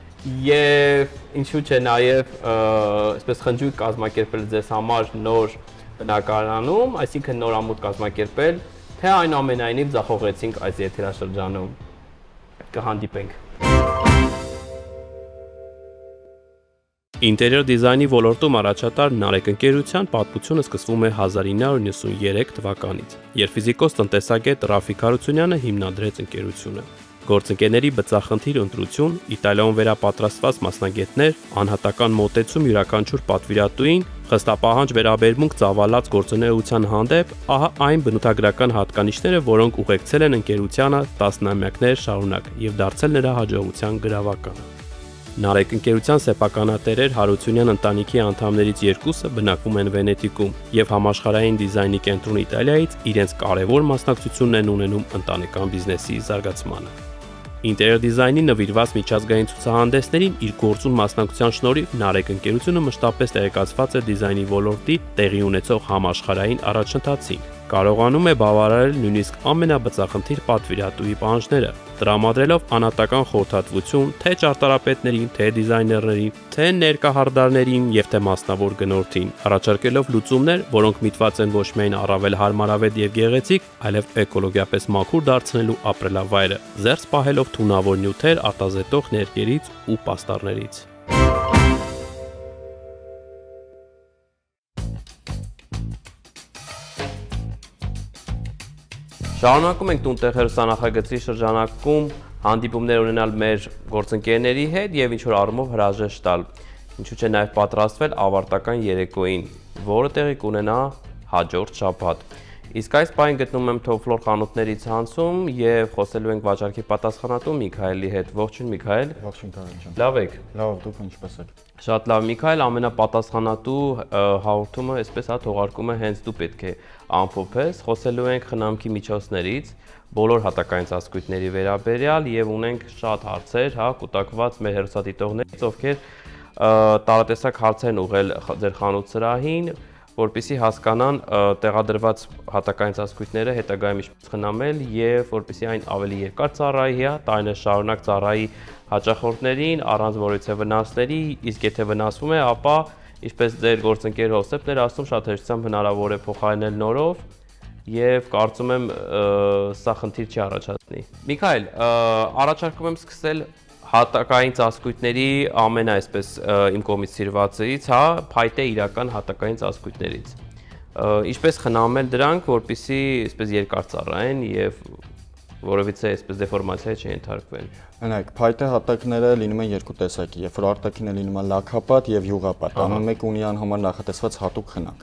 եւ ինչու՞ չէ նաեւ այսպես խնջույք կազմակերպել ձեզ համար նոր բնակարանում, այսինքն նոր ամուր կազմակերպել, թե այնուամենայնիվ ձախողեցինք այս եթերաշրջանում։ Կհանդիպենք։ Ինտերիեր դիզայնի ոլորտում առաջատար Նարեկ ընկերության պատմությունը սկսվում է հազար ինը հարյուր նվաթ թվականից, երբ ֆիզիկոս տնտեսագետ Ռաֆիկ Հարությունյանը հիմնադրեց ընկերությունը։ Գործընկերների բծախնդիր ընտրություն, իտալիայում վերապատրաստված մասնագետներ, անհատական մոտեցում յուրաքանչյուր պատվիրատուին, խստապահանջ վերաբերմունք ծավալած գործունեության հանդեպ, ահա այն բնութագրական հատկանիշները, որոնք ուղեկցել են ընկերությանը տասնամյակներ շարունակ եւ դարձել նրա հաջողության գրավականը։ Նարեկ ընկերության սեփականատերեր Հարությունյան ընտանիքի անդամներից երկուսը բնակվում են Վենետիկում եւ համաշխարհային դիզայնի կենտրոն Իտալիայից իրենց կարևոր մասնակցությունն են ունենում ընտանեկան բիզնեսի զարգացմանը։ Ինտերիեր դիզայնի նվիրված միջազգային ցուցահանդեսներին իր գործուն մասնակցության շնորհիվ Նարեկ ընկերությունը մշտապես տեղեկացված է դիզայնի ոլորտի տեղի ունեցող համաշխարհային առաջընթացին։ Կարողանում է բավարարել նույնիսկ ամենաբծախնդիր պատվիրատուի պահանջները, տրամադրելով անհատական խորհրդատվություն թե ճարտարապետներին, թե դիզայներներին, թե ներկահարդարներին եւ թե մասնավոր գնորդին, առաջարկելով լուծումներ, որոնք միտված են ոչ միայն առավել հարմարավետ եւ գեղեցիկ, այլև էկոլոգիապես մաքուր դարձնելու ապրելավայրը, զերծ պահելով թունավոր նյութեր արտազետող ներկերից ու պաստառներից։ Շարունակում ենք տուն-տեղ հեռուստանախագծի շրջանակում հանդիպումներ ունենալ մեր գործընկերների հետ եւ ինչ-որ առումով հրաժեշտ տալ։ Ինչու՞ չէ նաեւ պատրաստվել ավարտական երեկոյին, որը տեղի կունենա հաջորդ շաբաթ։ Իսկ այս պահին գտնվում եմ Top Floor խանութների ցանցում եւ խոսելու ենք վաճառքի պատասխանատու Միքայելի հետ։ Ողջույն Միքայել։ Ողջույն Կարեն ջան։ Լավ եք։ Լավ, դուք ինչպե՞ս եք։ Շատ լավ, Միքայել, ամենապատասխանատու հաղորդումը, այսպես հա թողարկումը հենց դու պետք է ամփոփես։ Խոսելու ենք խնամքի միջոցներից, բոլոր հատակային ծածկույթների վերաբերյալ եւ ունենք շատ հարցեր, հա, կուտակված մեր հեռուստադիտողներից, ովքեր տարատեսակ հարցեր են ուղղել ձեր խանութ սրահին, որպեսզի հասկանան տեղադրված հատակային ծածկույթները հետագայում ինչպես խնամել եւ որպեսզի այն ավելի երկար ծառայի, հա, տարիներ շարունակ ծառայի հաճախորդներին առանց որևիցե վնասների, իսկ եթե վնասվում է, ապա ինչպես ձեր գործընկեր Հովսեփն էր ասում, շատ հեշտությամբ հնարավոր է փոխարինել նորով եւ կարծում եմ սա խնդիր չի առաջացնի։ Միքայել, առաջարկում եմ սկսել հատակային ծածկույթների ամենա այսպես իմ կողմից սիրվածից, հա, փայտե իրական հատակային ծածկույթներից։ Ինչպես խնամել դրանք, որպեսզի այսպես երկար ծառայեն եւ որովհետեւ այսպես դեֆորմացիայի չենթարկվեն։ Անայք, փայտե հատակները լինում են երկու տեսակի, երբ որ արտաքինը լինում է լաքապատ եւ յուղապատ, ամեն մեկ ունի անհամար նախատեսված հատուկ խնամք։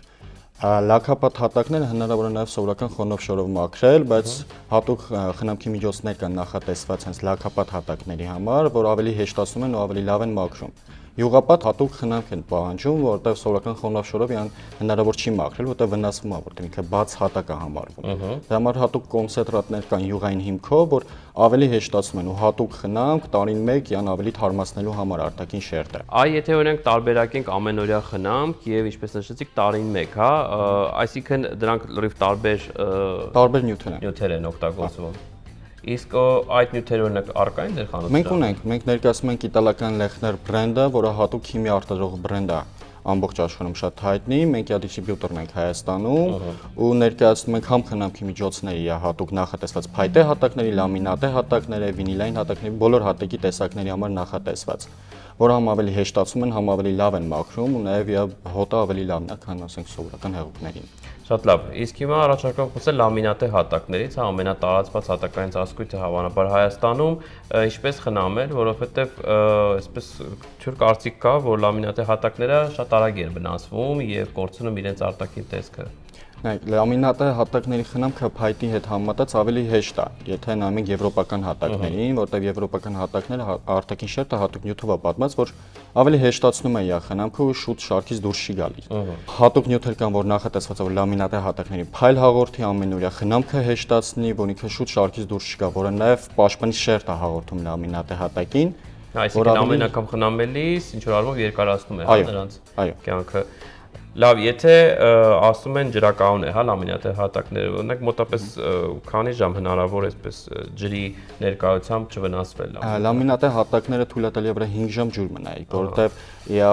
Լաքապատ հատակները հնարավոր է նաև սովորական խոնավ շորով մաքրել, բայց հատուկ խնամքի միջոցներ կան նախատեսված հենց լաքապատ հատակների համար, որ ավելի հեշտացնում են ու ավելի լավ են մաքրում։ Յուղապատ հատուկ խնամք են պահանջում, որտեղ սովորական խոնավ շորով յան հնարավոր չի մաքրել, որտեղ վնասվում է, որտեղ ինքը բաց հատակ է համարվում։ Դրա համար հատուկ կոնցենտրատներ կան յուղային հիմքով, որ ավելի հեշտացնում են ու հատուկ խնամք տարին մեկ յան ավելի թարմացնելու համար արտաքին շերտը։ Այ եթե օրինակ տարբերակենք ամենօրյա խնամք եւ ինչպես նշեցիք տարին մեկ, հա, այսինքն դրանք լրիվ տարբեր տարբեր նյութեր են։ Նյութեր են օգտագործվում։ Իսկ այդ նյութերը օրինակ առկա են ձեր խանութում։ Մենք ունենք, մենք ներկայացնում ենք իտալական Lechner բրենդը, որը հատուկ քիմիա արտադրող բրենդ է, ամբողջ աշխարհում շատ հայտնի, մենք յա դիստրիբյուտորն ենք Հայաստանում ու ներկայացնում ենք համ խնամքի միջոցների հատուկ նախատեսված փայտե հատակների, լամինատե հատակների, վինիլային հատակների, բոլոր հատակի տեսակների համար նախատեսված, որը համ ավելի հեշտացում են, համ ավելի լավ են մաքրում ու նաև հոտը ավելի լավն է, քան ասենք սովորական հեղուկներին։ Շատ լավ։ Իսկ հիմա առաջարկում խոսել լամինատե հատակներից, հա, ամենատարածված հատակային ծածկույթը հավանաբար Հայաստանում, ինչպես խնամել, որովհետև այսպես թյուր կարծիք կա, որ լամինատե հատակները շատ արագ են վնասվում եւ կորցնում իրենց արտաքին տեսքը։ Լամինատե հատակների խնամքը փայտի հետ համեմատած ավելի հեշտ է, եթե նայում ենք եվրոպական հատակներին, որտեղ եվրոպական հատակները արտաքին շերտը հատուկ նյութով է պատմած, որ ավելի հեշտացնում է յա խնամքը ու շուտ շարքից դուրս չի գալիս։ Հատուկ նյութեր կան, որ նախատեսված է, որ լամինատե հատակների փայլ հաղորդի ամենօրյա խնամքը հեշտացնի, որ ինքը շուտ շարքից դուրս չգա, որը նաև պաշտպանի շերտ է հաղորդում լամինատե հատակին։ Այսինքն ամեն անգամ խնամելիս ինչ որ առումով երկարացնում է, հա, նրանց կյանքը։ Լավ, եթե ասում են ջրականուն է, հա, լամինատե հատակները, օրինակ մոտապես քանի ժամ հնարավոր է այսպես ջրի ներկայությամբ չվնասվել։ Լամինատե հատակները թույլ է տալի վրա հինգ ժամ ջուր մնայի, որովհետև իա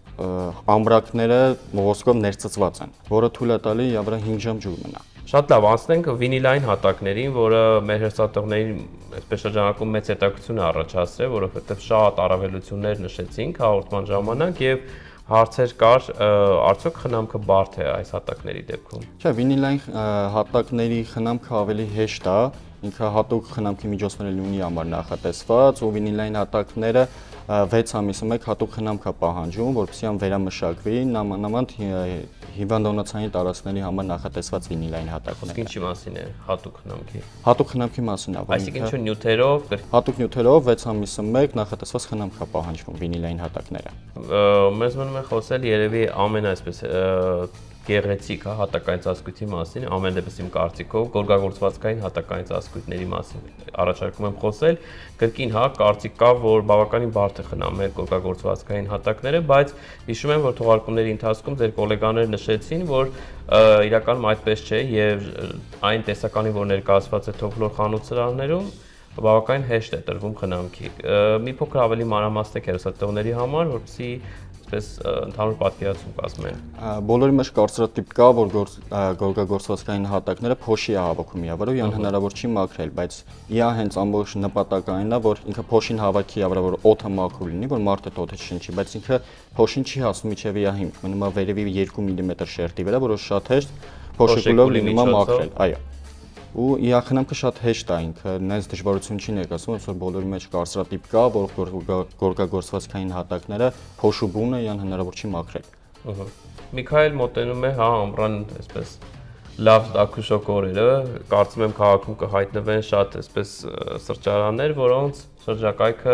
ամբրակները ոսկով ներծծված են, որը թույլ է տալի իա վրա հինգ ժամ ջուր մնա։ Շատ լավ, անցնենք վինիլային հատակներին, որը մեր հեռուստատողներին այսպես շրջանակում մեծ հետաքրքրություն է առաջացրել, որովհետև շատ առավելություններ նշեցինք հաղորդման ժամանակ եւ հարցեր կար, արդյոք խնամքը բարդ է այս հատակների դեպքում։ Չէ, վինիլային հատակների խնամքը ավելի հեշտ է, ինքը հատուկ խնամքի միջոցներ ունի համար նախատեսված, ու վինիլային հատակները վեց ամիսը մեկ հատուկ խնամք է պահանջում, որպեսզի ան վերամշակվի, նամանավանդ հիվանդանոցային տարածքների համար նախատեսված վինիլային հատակները։ Իսկ ինչի մասին է հատուկ խնամքի։ Հատուկ խնամքի մասին է, այսինքն ինչ նյութերով, հատուկ նյութերով վեց ամիսը մեկ նախատեսված խնամք է պահանջվում վինիլային հատակները։ Մեզ մնում է խոսել երևի ամեն այսպես գեղեցիկ, հա, հատակային ծածկույթի մասին, ամեն դեպս իմ կարծիքով գորգագործվածքային հատակային ծածկույթների մասին առաջարկում եմ խոսել, կրկին, հա, կարծիք կա, որ բավականին բարդ է խնամել գորգագործվածքային հատակները, բայց հիշում եմ, որ թողարկումների ընթացքում ձեր գոլեգաները նշեցին, որ իրականում այդպես չէ եւ այն տեսականին, որ ներկայացված է Թոփլոր խանութ սրահներում, բավականին հեշտ է տրվում խնամքի։ Մի փոքր ավելի մանրամասնեք հերոսատողների համար, որպեսզի այսպես ընդհանուր պատկերացում կազմեն։ Բոլորի մեջ կարծրատիպ կա, որ գորգագործվածքային հատակները փոշի է հավաքում իրավարով, յան հնարավոր չի մաքրել, բայց իա հենց ամբողջ նպատակն է, որ ինքը փոշին հավաքի իրավարով օդը մաքուր լինի, որ մարդը օդը չշնչի, բայց ինքը փոշին չի հասնում իջև իա հիմք, մնում է վերևի երկու միլիմետր շերտի վրա, որը շատ հեշտ փոշիկուլով լինում է մաքրել, այո։ Ու իա խնամքը շատ հեշտ է, ինքը նենց դժվարություն չի ներկայացնում, ոնց որ բոլորի մեջ կարծրատիպ կա, որ գորգագործվածքային հատակները փոշուբուն է, յան հնարավոր չի մաքրել։ Ահա։ Միքայել մոտենում է, հա, ամռան, այսպես լավ տաքուշոկ օրերը, կարծում եմ քաղաքում կհայտնվեն շատ այսպես սրճարաններ, որոնց շրջակայքը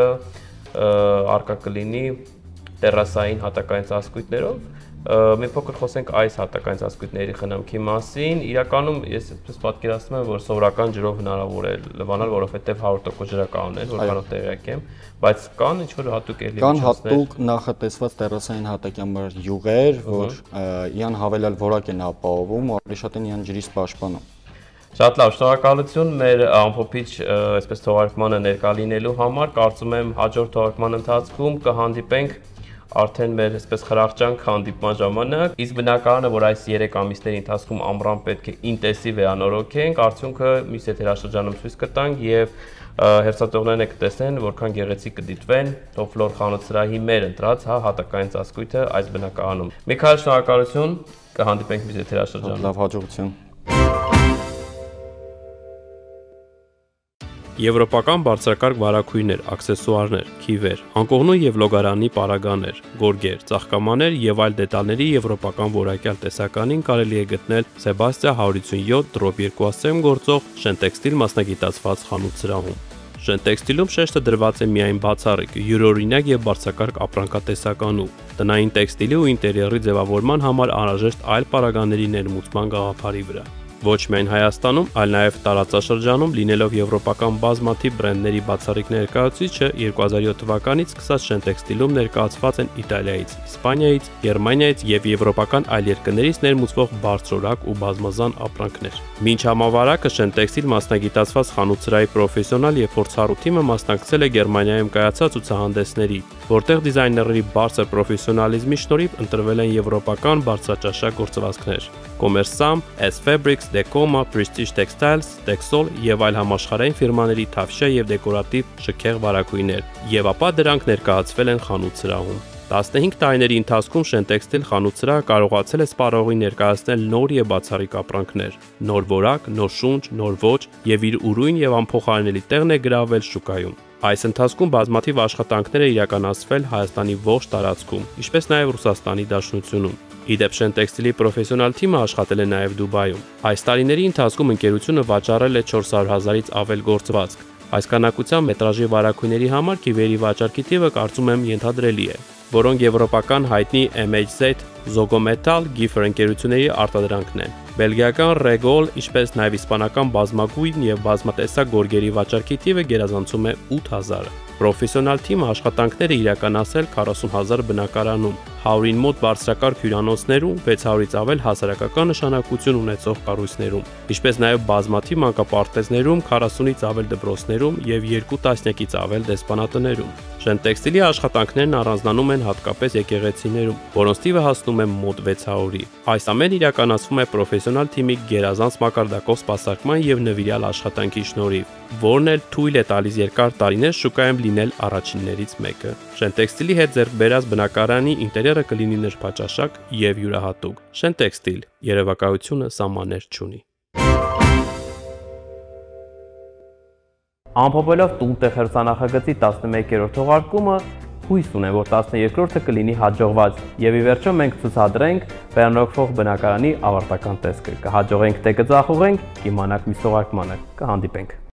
արկա կլինի տերասային հատակային ծածկույթներով։ Մի փոքր խոսենք այս հատակային ծածկույթների խնամքի մասին։ Իրականում ես այսպես պատկերացնում եմ, որ սովորական ջրով հնարավոր է լվանալ, որովհետև հարյուր տոկոս ջրակաուն է, որքանով տեղյակ եմ, բայց կան ինչ-որ հատուկ էլի միջոցներ։ Կան հատուկ նախատեսված տերասային հատակի համար յուղեր, որ իան հավելյալ որակ են ապահովում ու ավելի շատ են իան ջրից պաշտպանում։ Շատ լավ, շնորհակալություն մեր ամփոփիչ այսպես թողարկմանը ներկա լինելու համար։ Կարծում եմ հաջորդ թողարկման ընթացքում կհանդիպենք արդեն մեր այսպես խրախճանք հանդիպման ժամանակ, իսկ բնակարանը, որ այս երեք ամիսների ընթացքում ամռան պետք է ինտենսիվ վերանորոգենք, արդյունքը մյուս եթերաշրջանում ցույց կտանք եւ հերոսատողներն կտեսնեն, որքան գեղեցիկ կդիտվեն Թոփլոր խանութ սրահի մեր ընտրած, հա, հատակային ծածկույթը այս բնակարանում։ Միքայել, շնորհակալություն, կհանդիպենք մյուս եթերաշրջանում։ Լավ, հաջողություն։ Եվրոպական բարձրակարգ վարակույրներ, աքսեսուարներ, քիվեր, անկողնու եւ լոգարանի պարագաներ, գորգեր, ծաղկամաներ եւ այլ դետալների եվրոպական որակյալ տեսականին կարելի է գտնել Սեբաստիա one oh seven դրոց two ասեմ գործող Շենտեքստիլ մասնագիտացված խանութ սրահում։ Շենտեքստիլում շեշտը դրված է միայն բացառիկ, յուրօրինակ եւ բարձրակարգ ապրանքատեսականու, տնային տեքստիլի ու ինտերիերի ձևավորման համար անհրաժեշտ այլ պարագաների ներմուծման գաղափարի վրա։ Ոչ միայն Հայաստանում, այլ նաև տարածաշրջանում լինելով եվրոպական բազմաթիվ բրենդների բացառիկ ներկայացուցիչը two thousand seven թվականից սկսած Շենտեքստիլում ներկայացված են Իտալիայից, Իսպանիայից, Գերմանիայից եւ եվրոպական այլ երկրներից ներմուծվող բարձրորակ ու բազմազան ապրանքներ։ Մինչ համավարակը Շենտեքստիլ մասնագիտացված խանութ սրահի պրոֆեսիոնալ եւ փորձառու թիմը մասնակցել է Գերմանիայում կայացած ցուցահանդեսների, որտեղ դիզայներների բարձր պրոֆեսիոնալիզմի շնորհիվ ընտրվել են եվրոպական բարձրաճաշակ գործվածքներ։ Commersam, S-Fabrics, Decoma, Prestige Textiles, Texol եւ այլ համաշխարհային ֆիրմաների թավշյա եւ դեկորատիվ շքեղ վարակույրներ, եւ ապա դրանք ներկայացվել են խանութ սրահում։ տասնհինգ տարիների ընթացքում Շենտեքստիլ խանութ սրահը կարողացել է սպառողին ներկայացնել նոր եւ բացառիկ ապրանքներ, նոր որակ, նոր շունչ, նոր ոճ եւ իր ուրույն եւ անփոխարինելի տեղն է գրավել շուկայում։ Այս ընթացքում բազմաթիվ աշխատանքներ է իրականացվել Հայաստանի ողջ տարածքում, ինչպես նաև Ռուսաստանի Դաշնությունում։ Իդեպ Շենտեքստիլի պրոֆեսիոնալ թիմը աշխատել է նաև Դուբայում։ Այս տարիների ընթացքում ընկերությունը վաճառել է four hundred հազարից ավել գործվածք։ Այս քանակության մետրաժի վարակույրների համար քիվերի վաճառքի թիվը կարծում եմ ենթադրելի է, որոնք եվրոպական հայտնի M H Z, Zogometal, Giffer ընկերությունների արտադրանքն են։ Բելգիական Regol, ինչպես նաև իսպանական բազմագույն եւ բազմատեսակ գորգերի վաճառքի թիվը գերազանցում է eight thousand-ը։ Պրոֆեսիոնալ թիմը աշխատանքներ է իրականացրել forty thousand բնակարանում, one hundred-ին մոտ բարձրակարգ հյուրանոցներում, six hundred-ից ավել հասարակական նշանակություն ունեցող կառույցներում, ինչպես նաև բազմաթիվ մանկապարտեզներում, forty-ից ավել դպրոցներում եւ two տասնյակից ավել դեսպանատներում։ Շենտեքստիլի աշխատանքներն առանձնանում են հատկապես եկեղեցիներում, որոնց թիվը հասնում է մոտ six hundred-ի։ Այս ամենը իրականացվում է պրոֆեսիոնալ թիմի գերազանց մակարդակով սպասարկման եւ նվիրյալ աշխատանքի շնորհիվ, որն էլ թույլ է տալիս երկար տարիներ շուկայում լինել առաջիններից մեկը։ Շենտեքստիլի հետ ձեռք բերած բնակարանի ինտերիերը կլինի նրբաճաշակ եւ յուրահատուկ։ Շենտեքստիլ, երևակայությունը սահմաններ չունի։ Ամփոփելով տունտեղ հերոսանախագծի տասնմեկերորդ թողարկումը, հույս ունեմ, որ տասներկրորդը կլինի հաջողված եւ ի վերջո մենք ցուցադրենք վերանորոգվող բնակարանի ավարտական տեսքը։ Կհաջողենք թե կձախողենք, կիմանաք մյուս թողարկմանը։ Կհանդիպենք։